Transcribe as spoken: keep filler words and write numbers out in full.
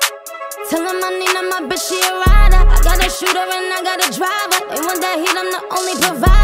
Tell them I need my bitch, she a rider. I got a shooter and I got a driver. They want that heat, I'm the only provider.